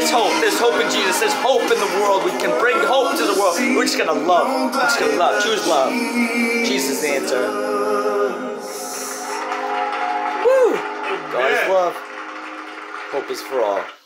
There's hope. There's hope in Jesus. There's hope in the world. We can bring hope to the world. We're just gonna love. We're just gonna love. Choose love. Jesus is the answer. Woo! God is love. Hope is for all.